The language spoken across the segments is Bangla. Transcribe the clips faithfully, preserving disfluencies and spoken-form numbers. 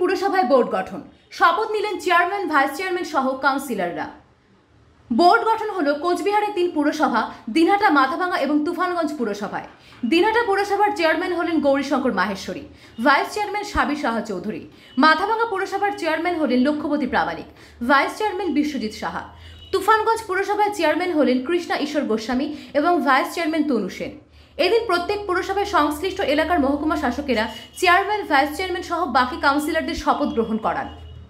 পুরসভায় বোর্ড গঠন, শপথ নিলেন চেয়ারম্যান, ভাইস চেয়ারম্যান সহ কাউন্সিলররা। বোর্ড গঠন হলো কোচবিহারের তিন পুরসভা দিনহাটা, মাথাভাঙা এবং তুফানগঞ্জ পুরসভায়। দিনহাটা পুরসভার চেয়ারম্যান হলেন গৌরীশঙ্কর মাহেশ্বরী, ভাইস চেয়ারম্যান সাবির সাহা চৌধুরী। মাথাভাঙা পুরসভার চেয়ারম্যান হলেন লক্ষ্যবতী প্রামাণিক, ভাইস চেয়ারম্যান বিশ্বজিৎ সাহা। তুফানগঞ্জ পুরসভার চেয়ারম্যান হলেন কৃষ্ণা ঈশ্বর গোস্বামী এবং ভাইস চেয়ারম্যান তনু সেন। এদিন প্রত্যেক পুরসভায় সংশ্লিষ্ট এলাকার মহকুমা শাসকেরা চেয়ারম্যান, ভাইস চেয়ারম্যান সহ বাকি কাউন্সিলরদের শপথ গ্রহণ করান।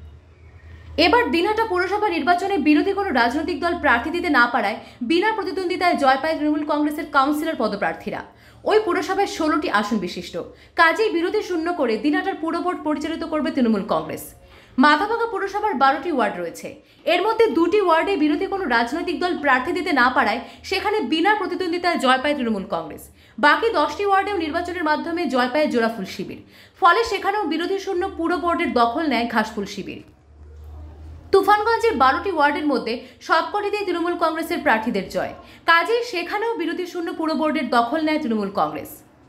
এবার দিনহাটা পৌরসভা নির্বাচনে বিরোধী কোনো রাজনৈতিক দল প্রার্থী দিতে না পারায় বিনা প্রতিদ্বন্দ্বিতায় জয় পায় তৃণমূল কংগ্রেসের কাউন্সিলর পদপ্রার্থীরা। ওই পুরসভায় ষোলোটি আসন বিশিষ্ট, কাজেই বিরোধী শূন্য করে দিনহাটার পুর বোর্ড পরিচালিত করবে তৃণমূল কংগ্রেস। মাথাভাঙা পুরসভার বারোটি ওয়ার্ড রয়েছে, এর মধ্যে দুটি ওয়ার্ডে বিরোধী কোনো রাজনৈতিক দল প্রার্থী দিতে না পারায় সেখানে বিনা প্রতিদ্বন্দ্বিতায় জয় পায় তৃণমূল কংগ্রেস। বাকি দশটি ওয়ার্ডেও নির্বাচনের মাধ্যমে জয় পায় জোড়াফুল শিবির, ফলে সেখানেও বিরোধী শূন্য পুর বোর্ডের দখল নেয় ঘাসফুল শিবির। তুফানগঞ্জের বারোটি ওয়ার্ডের মধ্যে সবকটিতেই তৃণমূল কংগ্রেসের প্রার্থীদের জয়, কাজেই সেখানেও বিরোধী শূন্য পুর বোর্ডের দখল নেয় তৃণমূল কংগ্রেস।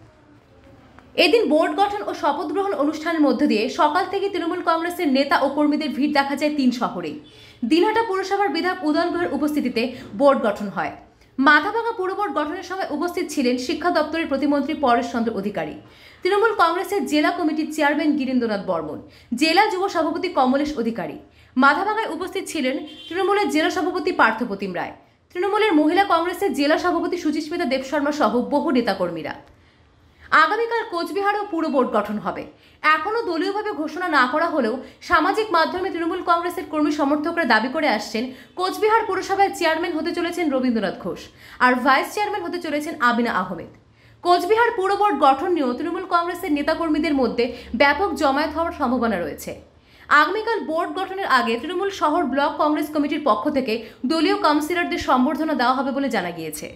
এদিন বোর্ড গঠন ও শপথ গ্রহণ অনুষ্ঠানের মধ্য দিয়ে সকাল থেকে তৃণমূল কংগ্রেসের নেতা ও কর্মীদের ভিড় দেখা যায় তিন শহরেই। দিনহাটা পুরসভার বিধায়ক উদয়ন গুহের উপস্থিতিতে বোর্ড গঠন হয়। মাথাভাঙা পুর বোর্ড গঠনের সময় উপস্থিত ছিলেন শিক্ষা দপ্তরের প্রতিমন্ত্রী পরেশ চন্দ্র অধিকারী, তৃণমূল কংগ্রেসের জেলা কমিটির চেয়ারম্যান গিরীন্দ্রনাথ বর্মন, জেলা যুব সভাপতি কমলেশ অধিকারী। মাথাভাঙায় উপস্থিত ছিলেন তৃণমূলের জেলা সভাপতি পার্থপ্রতিম রায়, তৃণমূলের মহিলা কংগ্রেসের জেলা সভাপতি সুচিস্মিতা দেবশর্মা সহ বহু নেতাকর্মীরা। আগামীকাল কোচবিহারেও পুর বোর্ড গঠন হবে। এখনও দলীয়ভাবে ঘোষণা না করা হলেও সামাজিক মাধ্যমে তৃণমূল কংগ্রেসের কর্মী সমর্থকরা দাবি করে আসছেন কোচবিহার পুরসভায় চেয়ারম্যান হতে চলেছেন রবীন্দ্রনাথ ঘোষ আর ভাইস চেয়ারম্যান হতে চলেছেন আবিনা আহমেদ। কোচবিহার পুর বোর্ড গঠন নিয়েও তৃণমূল কংগ্রেসের নেতাকর্মীদের মধ্যে ব্যাপক জমায়েত হওয়ার সম্ভাবনা রয়েছে। আগামীকাল বোর্ড গঠনের আগে তৃণমূল শহর ব্লক কংগ্রেস কমিটির পক্ষ থেকে দলীয় কাউন্সিলরদের সম্বর্ধনা দেওয়া হবে বলে জানা গিয়েছে।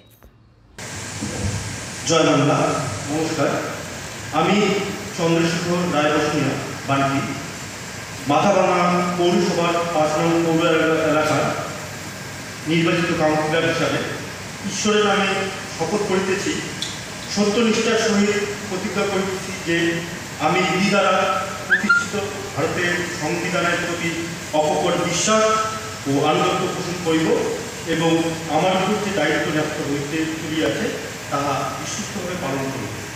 জয় বাংলা, নমস্কার। আমি চন্দ্রশেখর রায় বসুনিয়া বান্টি, মাথাভাঙা পৌরসভার পাঁচ নম্বর পৌর এলাকার নির্বাচিত কাউন্সিলর হিসাবে ঈশ্বরের নামে শপথ করিতেছি, সত্যনিষ্ঠার সহিত প্রতিজ্ঞা করিতেছি যে আমি বিধি দ্বারা প্রতিষ্ঠিত ভারতের সংবিধানের প্রতি অকপট বিশ্বাস ও আনুগত্য পোষণ করিব এবং আমার উপর যে দায়িত্ব ন্যস্ত হইতে চলিয়াছে তাহা বিশুদ্ধভাবে পালন করিব।